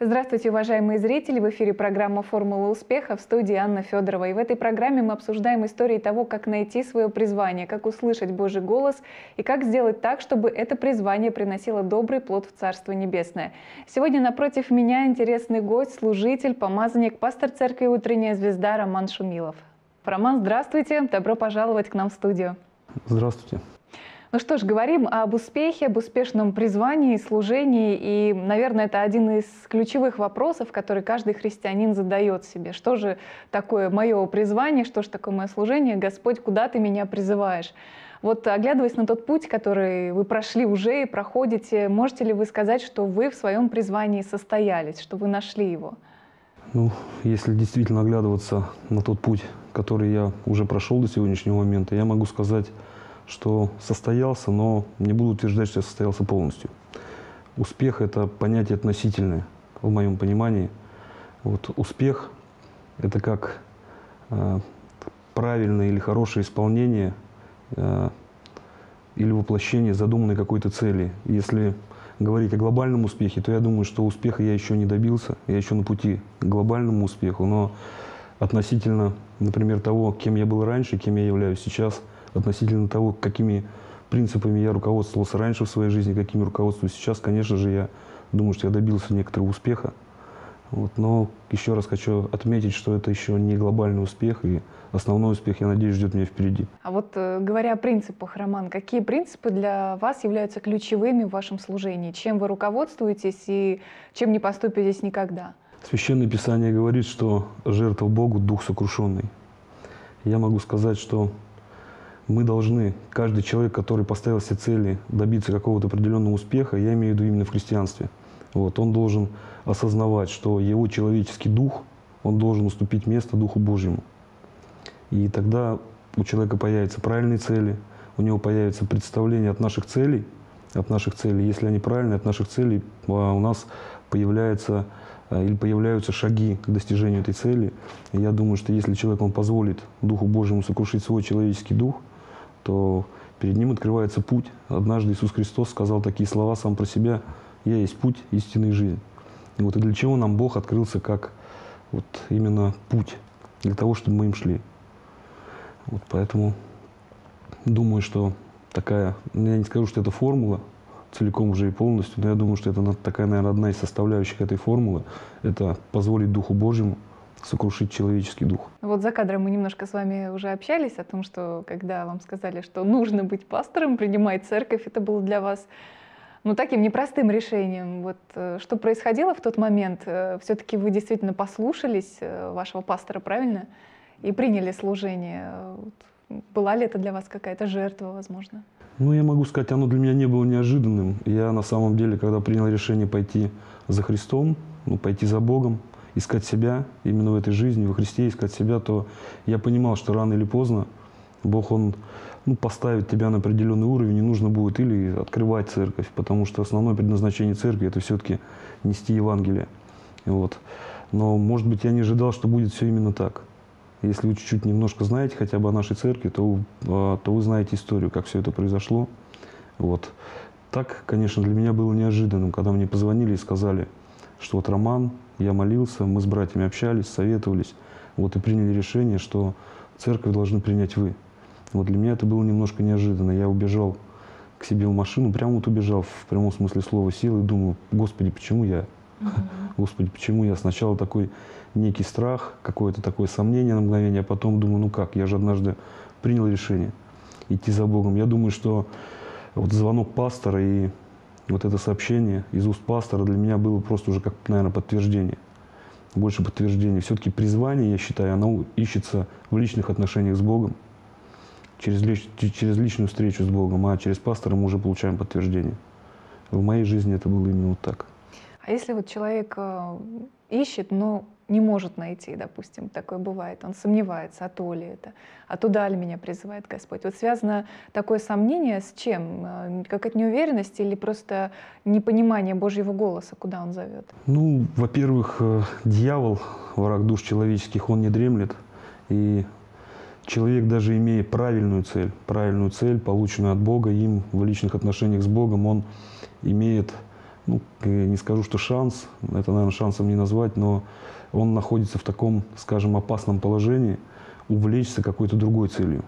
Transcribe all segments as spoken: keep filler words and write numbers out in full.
Здравствуйте, уважаемые зрители! В эфире программа «Формула успеха», в студии Анна Федорова. И в этой программе мы обсуждаем истории того, как найти свое призвание, как услышать Божий голос и как сделать так, чтобы это призвание приносило добрый плод в Царство Небесное. Сегодня напротив меня интересный гость, служитель, помазанник, пастор церкви «Утренняя звезда» Роман Шумилов. Роман, здравствуйте! Добро пожаловать к нам в студию. Здравствуйте. Ну что ж, говорим об успехе, об успешном призвании, служении. И, наверное, это один из ключевых вопросов, который каждый христианин задает себе. Что же такое мое призвание, что же такое мое служение? Господь, куда ты меня призываешь? Вот, оглядываясь на тот путь, который вы прошли уже и проходите, можете ли вы сказать, что вы в своем призвании состоялись, что вы нашли его? Ну, если действительно оглядываться на тот путь, который я уже прошел до сегодняшнего момента, я могу сказать, что состоялся, но не буду утверждать, что я состоялся полностью. Успех – это понятие относительное, в моем понимании. Вот успех – это как э, правильное или хорошее исполнение э, или воплощение задуманной какой-то цели. Если говорить о глобальном успехе, то я думаю, что успеха я еще не добился, я еще на пути к глобальному успеху, но относительно, например, того, кем я был раньше, кем я являюсь сейчас, относительно того, какими принципами я руководствовался раньше в своей жизни, какими руководствуюсь сейчас, конечно же, я думаю, что я добился некоторого успеха. Вот. Но еще раз хочу отметить, что это еще не глобальный успех, и основной успех, я надеюсь, ждет меня впереди. А вот говоря о принципах, Роман, какие принципы для вас являются ключевыми в вашем служении? Чем вы руководствуетесь и чем не поступитесь никогда? Священное Писание говорит, что жертва Богу – дух сокрушенный. Я могу сказать, что мы должны, каждый человек, который поставил себе цели добиться какого-то определенного успеха, я имею в виду именно в христианстве, вот, он должен осознавать, что его человеческий дух, он должен уступить место Духу Божьему. И тогда у человека появятся правильные цели, у него появится представление от наших целей, от наших целей, если они правильные, от наших целей у нас появляется или появляются шаги к достижению этой цели. И я думаю, что если человек он позволит Духу Божьему сокрушить свой человеческий дух, то перед ним открывается путь. Однажды Иисус Христос сказал такие слова сам про себя: «Я есть путь, истинная жизнь». И вот и для чего нам Бог открылся как вот именно путь, для того, чтобы мы им шли. Вот поэтому думаю, что такая, я не скажу, что это формула целиком уже и полностью, но я думаю, что это такая, наверное, одна из составляющих этой формулы, это позволить Духу Божьему сокрушить человеческий дух. Вот за кадром мы немножко с вами уже общались о том, что когда вам сказали, что нужно быть пастором, принимать церковь, это было для вас ну, таким непростым решением. Вот что происходило в тот момент? Все-таки вы действительно послушались вашего пастора, правильно? И приняли служение. Была ли это для вас какая-то жертва, возможно? Ну, я могу сказать, оно для меня не было неожиданным. Я на самом деле, когда принял решение пойти за Христом, ну, пойти за Богом, искать себя именно в этой жизни, во Христе искать себя, то я понимал, что рано или поздно Бог, Он ну, поставит тебя на определенный уровень, и нужно будет или открывать церковь, потому что основное предназначение церкви – это все-таки нести Евангелие. Вот. Но, может быть, я не ожидал, что будет все именно так. Если вы чуть-чуть немножко знаете хотя бы о нашей церкви, то, то вы знаете историю, как все это произошло. Вот. Так, конечно, для меня было неожиданным, когда мне позвонили и сказали, что вот Роман, я молился, мы с братьями общались, советовались, вот и приняли решение, что церковь должны принять вы. Вот для меня это было немножко неожиданно. Я убежал к себе в машину, прямо вот убежал в прямом смысле слова, сел и думаю: Господи, почему я? Mm-hmm. Господи, почему я? Сначала такой некий страх, какое-то такое сомнение на мгновение, а потом думаю, ну как, я же однажды принял решение идти за Богом. Я думаю, что вот звонок пастора и вот это сообщение из уст пастора для меня было просто уже как, наверное, подтверждение. Больше подтверждение. Все-таки призвание, я считаю, оно ищется в личных отношениях с Богом, через, лич, через личную встречу с Богом, а через пастора мы уже получаем подтверждение. В моей жизни это было именно вот так. А если вот человек ищет, но не может найти, допустим, такое бывает, он сомневается, а то ли это, а туда ли меня призывает Господь. Вот связано такое сомнение с чем? Какая-то неуверенность или просто непонимание Божьего голоса, куда Он зовет? Ну, во-первых, дьявол, враг душ человеческих, он не дремлет. И человек, даже имея правильную цель, правильную цель, полученную от Бога, им в личных отношениях с Богом, он имеет ну, не скажу, что шанс, это, наверное, шансом не назвать, но он находится в таком, скажем, опасном положении увлечься какой-то другой целью.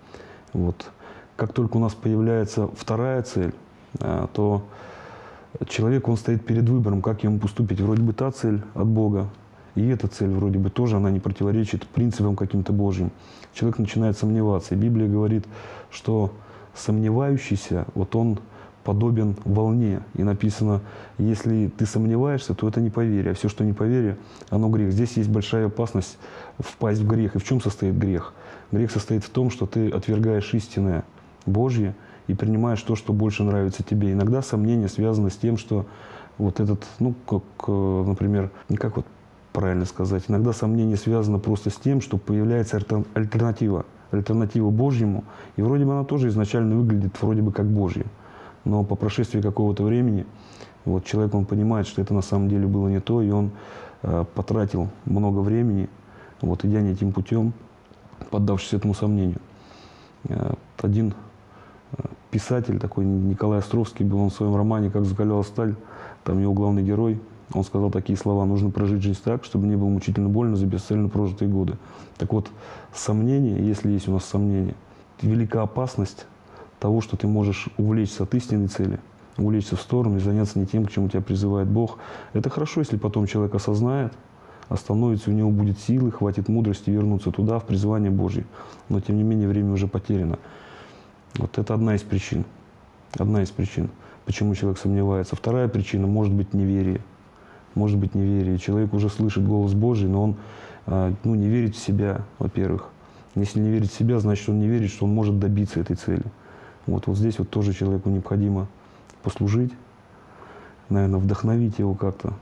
Вот. Как только у нас появляется вторая цель, то человек, он стоит перед выбором, как ему поступить. Вроде бы та цель от Бога, и эта цель вроде бы тоже, она не противоречит принципам каким-то Божьим. Человек начинает сомневаться. И Библия говорит, что сомневающийся, вот он подобен волне. И написано, если ты сомневаешься, то это не поверие. А все, что не поверие, оно грех. Здесь есть большая опасность впасть в грех. И в чем состоит грех? Грех состоит в том, что ты отвергаешь истинное Божье и принимаешь то, что больше нравится тебе. Иногда сомнение связано с тем, что вот этот, ну, как, например, не как вот правильно сказать, иногда сомнение связано просто с тем, что появляется альтернатива, альтернатива Божьему, и вроде бы она тоже изначально выглядит вроде бы как Божья. Но по прошествии какого-то времени вот, человек, он понимает, что это на самом деле было не то, и он э, потратил много времени, вот, идя не этим путем, поддавшись этому сомнению. Э, один э, писатель, такой Николай Островский, был он в своем романе «Как закаляла сталь», там его главный герой, он сказал такие слова: нужно прожить жизнь так, чтобы не было мучительно больно за бесцельно прожитые годы. Так вот, сомнение, если есть у нас сомнение, велика опасность того, что ты можешь увлечься от истинной цели, увлечься в сторону и заняться не тем, к чему тебя призывает Бог. Это хорошо, если потом человек осознает, остановится, у него будет силы, хватит мудрости вернуться туда, в призвание Божье. Но, тем не менее, время уже потеряно. Вот это одна из причин. Одна из причин, почему человек сомневается. Вторая причина может быть неверие. Может быть неверие. Человек уже слышит голос Божий, но он ну, не верит в себя, во-первых. Если не верит в себя, значит, он не верит, что он может добиться этой цели. Вот, вот здесь вот тоже человеку необходимо послужить, наверное, вдохновить его как-то.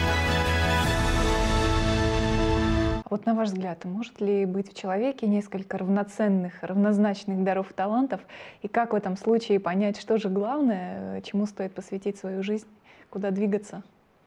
Вот на ваш взгляд, может ли быть в человеке несколько равноценных, равнозначных даров и талантов? И как в этом случае понять, что же главное, чему стоит посвятить свою жизнь, куда двигаться?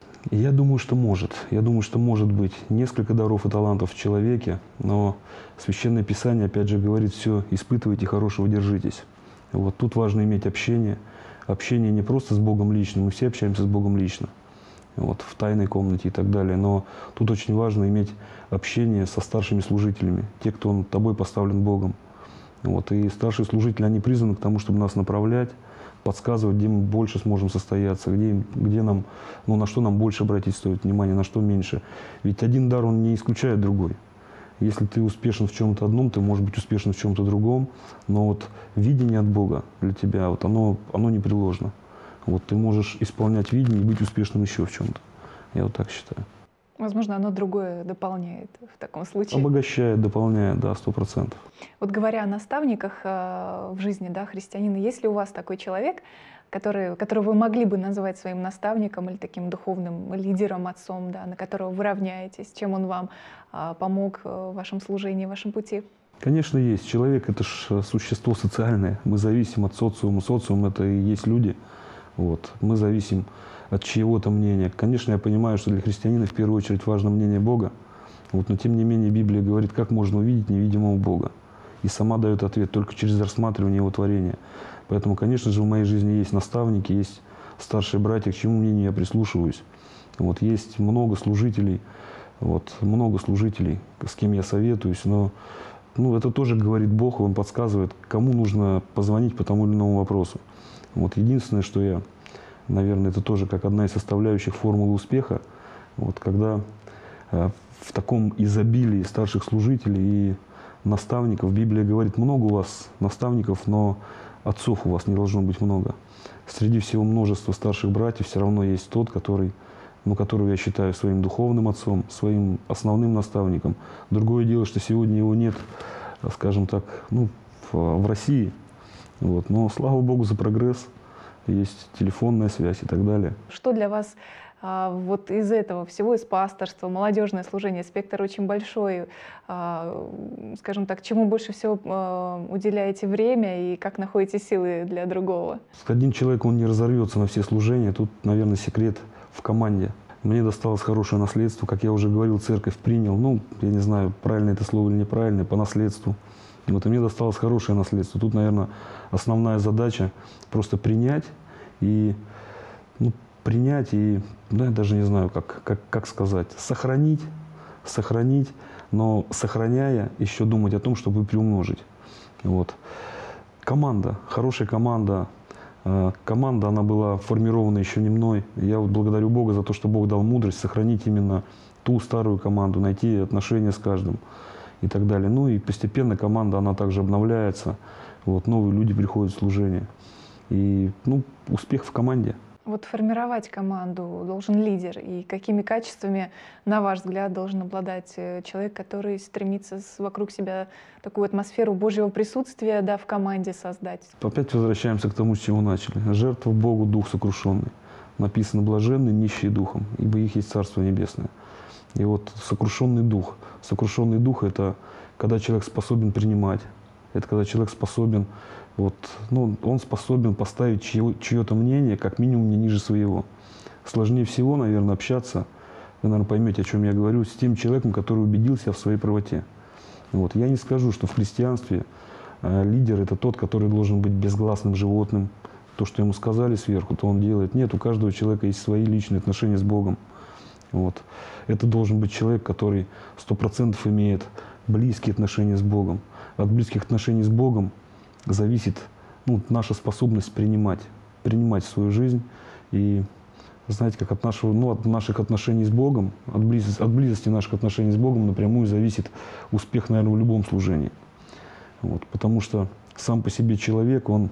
Я думаю, что может. Я думаю, что может быть несколько даров и талантов в человеке, но Священное Писание, опять же, говорит: все, испытывайте, хорошего держитесь. Вот тут важно иметь общение. Общение не просто с Богом лично, мы все общаемся с Богом лично, вот, в тайной комнате и так далее. Но тут очень важно иметь общение со старшими служителями, те, кто над тобой поставлен Богом. Вот, и старшие служители, они призваны к тому, чтобы нас направлять, подсказывать, где мы больше сможем состояться, где, где нам, ну, на что нам больше обратить стоит внимание, на что меньше. Ведь один дар, он не исключает другой. Если ты успешен в чем-то одном, ты можешь быть успешен в чем-то другом, но вот видение от Бога для тебя, вот оно, оно непреложно. Вот ты можешь исполнять видение и быть успешным еще в чем-то. Я вот так считаю. Возможно, оно другое дополняет в таком случае. Обогащает, дополняет, да, сто процентов. Вот говоря о наставниках э, в жизни, да, христианина, есть ли у вас такой человек, который, которого вы могли бы назвать своим наставником или таким духовным лидером, отцом, да, на которого вы равняетесь, чем он вам э, помог в вашем служении, в вашем пути? Конечно, есть. Человек — это же существо социальное. Мы зависим от социума. Социум — это и есть люди. Вот. Мы зависим от чьего-то мнения. Конечно, я понимаю, что для христианина в первую очередь важно мнение Бога. Вот, но тем не менее Библия говорит, как можно увидеть невидимого Бога. И сама дает ответ только через рассматривание Его творения. Поэтому, конечно же, в моей жизни есть наставники, есть старшие братья, к чьему мнению я прислушиваюсь. Вот, есть много служителей, вот, много служителей, с кем я советуюсь, но ну, это тоже говорит Бог, Он подсказывает, кому нужно позвонить по тому или иному вопросу. Вот, единственное, что я, наверное, это тоже как одна из составляющих формулы успеха, вот, когда э, в таком изобилии старших служителей и наставников, Библия говорит, много у вас наставников, но отцов у вас не должно быть много. Среди всего множества старших братьев все равно есть тот, который, ну, которого я считаю своим духовным отцом, своим основным наставником. Другое дело, что сегодня его нет, скажем так, ну, в, в России. Вот. Но слава Богу за прогресс, есть телефонная связь и так далее. Что для вас а, вот из этого всего, из пасторства, молодежное служение, спектр очень большой, а, скажем так, чему больше всего а, уделяете время и как находите силы для другого? Один человек, он не разорвется на все служения, тут, наверное, секрет в команде. Мне досталось хорошее наследство, как я уже говорил, церковь принял, ну, я не знаю, правильно это слово или неправильно, по наследству. Вот, и мне досталось хорошее наследство. Тут, наверное, основная задача просто принять и ну, принять и, ну, я даже не знаю, как, как, как сказать, сохранить, сохранить, но сохраняя, еще думать о том, чтобы приумножить. Вот. Команда, хорошая команда. Команда, она была формирована еще не мной. Я вот благодарю Бога за то, что Бог дал мудрость сохранить именно ту старую команду, найти отношения с каждым и так далее. Ну и постепенно команда, она также обновляется. Вот, новые люди приходят в служение. И, ну, успех в команде. Вот формировать команду должен лидер. И какими качествами, на ваш взгляд, должен обладать человек, который стремится вокруг себя такую атмосферу Божьего присутствия, да, в команде создать? Опять возвращаемся к тому, с чего начали. Жертва Богу, дух сокрушенный. Написано: блаженны нищие духом, ибо их есть Царство Небесное. И вот сокрушенный дух. Сокрушенный дух — это когда человек способен принимать. Это когда человек способен, вот, ну, он способен поставить чье, чье-то мнение как минимум не ниже своего. Сложнее всего, наверное, общаться, вы, наверное, поймете, о чем я говорю, с тем человеком, который убедился в своей правоте. Вот. Я не скажу, что в христианстве э, лидер — это тот, который должен быть безгласным животным. То, что ему сказали сверху, то он делает. Нет, у каждого человека есть свои личные отношения с Богом. Вот. Это должен быть человек, который сто процентов имеет близкие отношения с Богом. От близких отношений с Богом зависит, ну, наша способность принимать, принимать свою жизнь. И знаете, как от, нашего, ну, от наших отношений с Богом, от близости, от близости наших отношений с Богом напрямую зависит успех, наверное, в любом служении. Вот. Потому что сам по себе человек, он,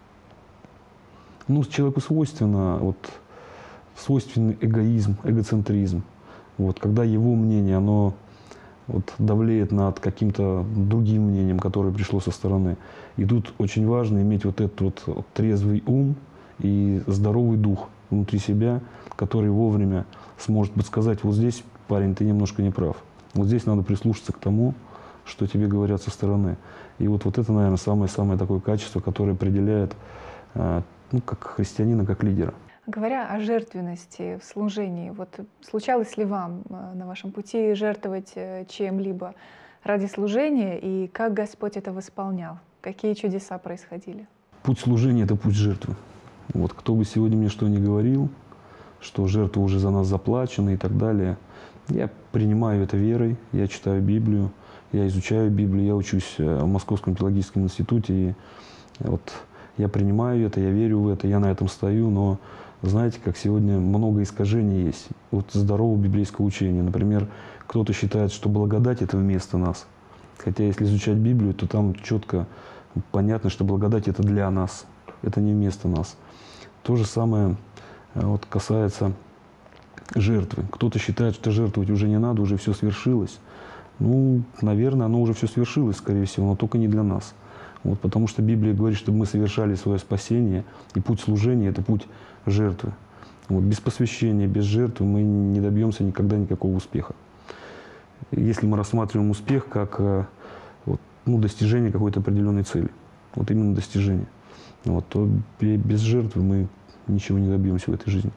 ну, человеку свойственно, вот, свойственный эгоизм, эгоцентризм. Вот, когда его мнение, оно вот давлеет над каким-то другим мнением, которое пришло со стороны. И тут очень важно иметь вот этот вот трезвый ум и здоровый дух внутри себя, который вовремя сможет подсказать: вот здесь, парень, ты немножко не прав. Вот здесь надо прислушаться к тому, что тебе говорят со стороны. И вот, вот это, наверное, самое-самое такое качество, которое определяет, ну, как христианина, как лидера. Говоря о жертвенности в служении, вот случалось ли вам на вашем пути жертвовать чем-либо ради служения, и как Господь это восполнял? Какие чудеса происходили? Путь служения — это путь жертвы. Вот, кто бы сегодня мне что ни говорил, что жертва уже за нас заплачена и так далее, я принимаю это верой, я читаю Библию, я изучаю Библию, я учусь в Московском теологическом институте, и вот я принимаю это, я верю в это, я на этом стою, но знаете, как сегодня много искажений есть вот здорового библейского учения. Например, кто-то считает, что благодать — это вместо нас. Хотя если изучать Библию, то там четко понятно, что благодать — это для нас, это не вместо нас. То же самое вот касается жертвы. Кто-то считает, что жертвовать уже не надо, уже все свершилось. Ну, наверное, оно уже все свершилось, скорее всего, но только не для нас. Вот, потому что Библия говорит, чтобы мы совершали свое спасение, и путь служения — это путь жертвы. Вот, без посвящения, без жертвы мы не добьемся никогда никакого успеха. Если мы рассматриваем успех как вот, ну, достижение какой-то определенной цели, вот именно достижение, вот, то без жертвы мы ничего не добьемся в этой жизни.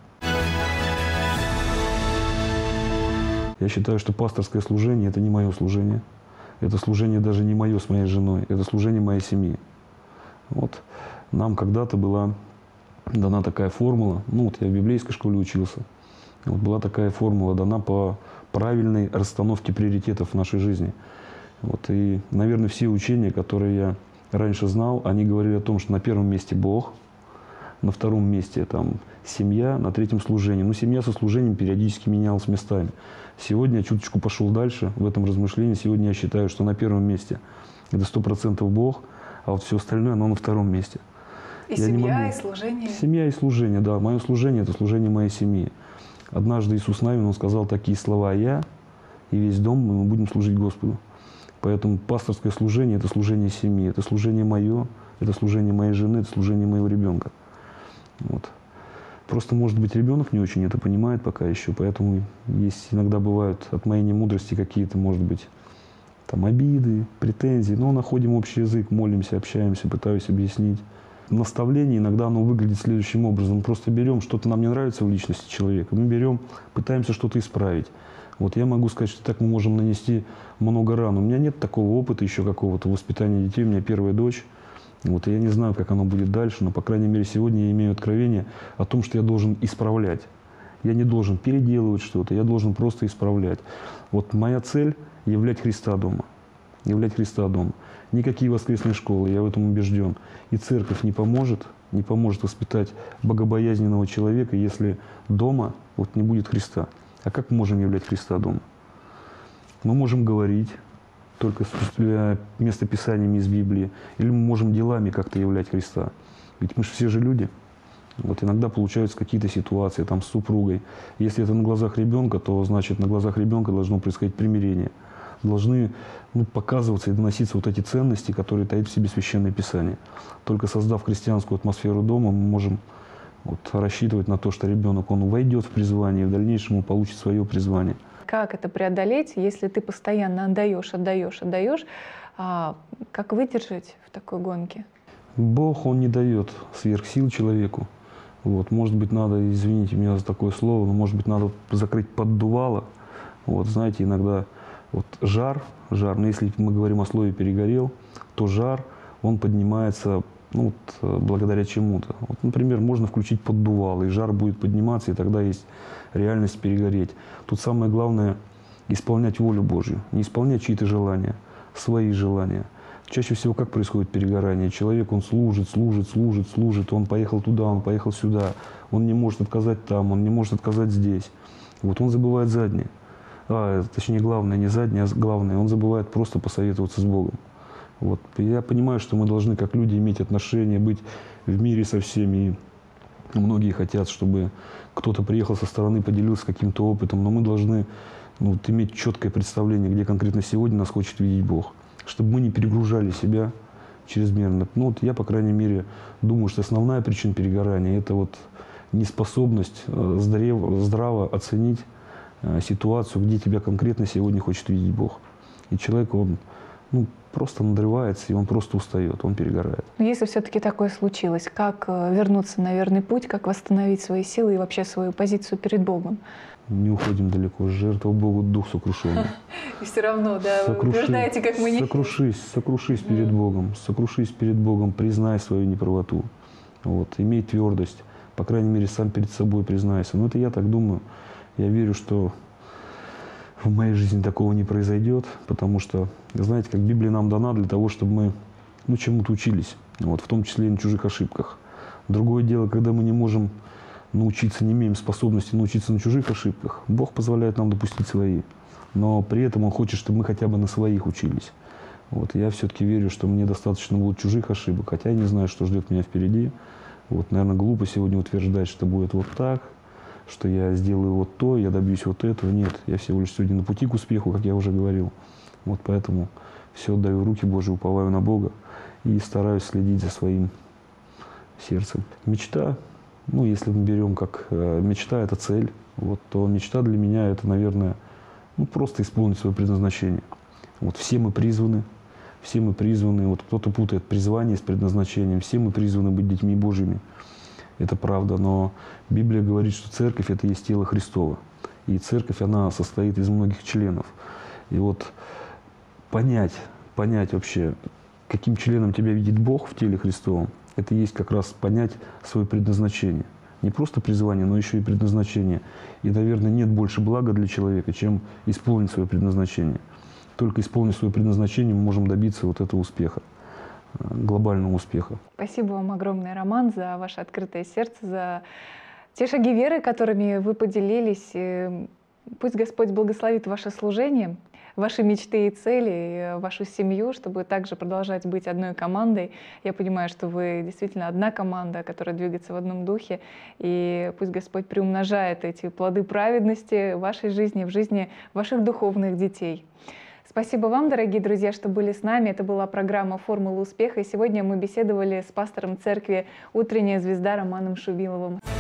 Я считаю, что пасторское служение — это не мое служение. Это служение даже не мое с моей женой, это служение моей семьи. Вот. Нам когда-то была дана такая формула, ну вот я в библейской школе учился, вот была такая формула дана по правильной расстановке приоритетов в нашей жизни. Вот. И, наверное, все учения, которые я раньше знал, они говорили о том, что на первом месте Бог, на втором месте там семья, на третьем служение. Ну, семья со служением периодически менялась местами. Сегодня я чуточку пошел дальше в этом размышлении. Сегодня я считаю, что на первом месте это сто процентов Бог, а вот все остальное, оно на втором месте. И я семья, и служение? Семья и служение, да. Мое служение — это служение моей семьи. Однажды Иисус Навин, он сказал такие слова: «Я и весь дом мы будем служить Господу». Поэтому пасторское служение — это служение семьи, это служение мое, это служение моей жены, это служение моего ребенка. Вот. Просто, может быть, ребенок не очень это понимает пока еще, поэтому есть иногда бывают от моей немудрости какие-то, может быть, там обиды, претензии, но находим общий язык, молимся, общаемся, пытаюсь объяснить. Наставление иногда оно выглядит следующим образом: мы просто берем, что-то нам не нравится в личности человека, мы берем, пытаемся что-то исправить. Вот я могу сказать, что так мы можем нанести много ран. У меня нет такого опыта еще какого-то воспитания детей, у меня первая дочь. Вот, и я не знаю, как оно будет дальше, но, по крайней мере, сегодня я имею откровение о том, что я должен исправлять. Я не должен переделывать что-то, я должен просто исправлять. Вот моя цель – являть Христа дома. Являть Христа дома. Никакие воскресные школы, я в этом убежден. И церковь не поможет, не поможет воспитать богобоязненного человека, если дома вот не будет Христа. А как мы можем являть Христа дома? Мы можем говорить только с местописаниями из Библии, или мы можем делами как-то являть Христа. Ведь мы же все же люди. Вот иногда получаются какие-то ситуации там, с супругой. Если это на глазах ребенка, то значит на глазах ребенка должно происходить примирение. Должны ну, показываться и доноситься вот эти ценности, которые таит в себе Священное Писание. Только создав христианскую атмосферу дома, мы можем вот, рассчитывать на то, что ребенок он войдет в призвание, и в дальнейшем он получит свое призвание. Как это преодолеть, если ты постоянно отдаешь, отдаешь, отдаешь? А как выдержать в такой гонке? Бог, Он не дает сверхсил человеку. Вот, может быть, надо, извините меня за такое слово, но может быть, надо закрыть поддувало. Вот, знаете, иногда вот жар, жар, но если мы говорим о слове «перегорел», то жар, он поднимается ну, вот, благодаря чему-то. Вот, например, можно включить поддувало, и жар будет подниматься, и тогда есть реальность перегореть. Тут самое главное – исполнять волю Божью, не исполнять чьи-то желания, свои желания. Чаще всего как происходит перегорание? Человек, он служит, служит, служит, служит, он поехал туда, он поехал сюда, он не может отказать там, он не может отказать здесь. Вот он забывает заднее. А, точнее, главное, не заднее, а главное, он забывает просто посоветоваться с Богом. Вот. Я понимаю, что мы должны, как люди, иметь отношения, быть в мире со всеми. И многие хотят, чтобы кто-то приехал со стороны, поделился каким-то опытом, но мы должны ну, вот, иметь четкое представление, где конкретно сегодня нас хочет видеть Бог. Чтобы мы не перегружали себя чрезмерно. Ну, вот я, по крайней мере, думаю, что основная причина перегорания – это вот неспособность здраво, здраво оценить ситуацию, где тебя конкретно сегодня хочет видеть Бог. И человек, он ну, просто надрывается, и он просто устает, он перегорает. Но если все-таки такое случилось, как вернуться на верный путь, как восстановить свои силы и вообще свою позицию перед Богом? Не уходим далеко. Жертва Богу дух сокрушенный. И все равно, да, вы Сокруши, утверждаете, как мы не... Сокрушись, сокрушись перед Богом. Сокрушись перед Богом, признай свою неправоту. Вот, имей твердость. По крайней мере, сам перед собой признайся. Но это я так думаю. Я верю, что в моей жизни такого не произойдет, потому что, знаете, как Библия нам дана для того, чтобы мы ну, чему-то учились, вот, в том числе и на чужих ошибках. Другое дело, когда мы не можем научиться, не имеем способности научиться на чужих ошибках, Бог позволяет нам допустить свои. Но при этом Он хочет, чтобы мы хотя бы на своих учились. Вот, я все-таки верю, что мне достаточно будет чужих ошибок, хотя я не знаю, что ждет меня впереди. Вот, наверное, глупо сегодня утверждать, что будет вот так, что я сделаю вот то, я добьюсь вот этого. Нет, я всего лишь сегодня на пути к успеху, как я уже говорил. Вот поэтому все отдаю в руки Божьи, уповаю на Бога и стараюсь следить за своим сердцем. Мечта, ну, если мы берем как э, мечта – это цель, вот, то мечта для меня – это, наверное, ну, просто исполнить свое предназначение. Вот все мы призваны, все мы призваны, вот кто-то путает призвание с предназначением, все мы призваны быть детьми Божьими. Это правда, но Библия говорит, что церковь – это есть тело Христово. И церковь, она состоит из многих членов. И вот понять, понять вообще, каким членом тебя видит Бог в теле Христовом, это есть как раз понять свое предназначение. Не просто призвание, но еще и предназначение. И, наверное, нет больше блага для человека, чем исполнить свое предназначение. Только исполнив свое предназначение, мы можем добиться вот этого успеха, глобального успеха. Спасибо вам огромное, Роман, за ваше открытое сердце, за те шаги веры, которыми вы поделились. Пусть Господь благословит ваше служение, ваши мечты и цели, вашу семью, чтобы также продолжать быть одной командой. Я понимаю, что вы действительно одна команда, которая двигается в одном духе. И пусть Господь приумножает эти плоды праведности в вашей жизни, в жизни ваших духовных детей. Спасибо вам, дорогие друзья, что были с нами. Это была программа «Формула успеха». И сегодня мы беседовали с пастором церкви «Утренняя звезда» Романом Шубиловым.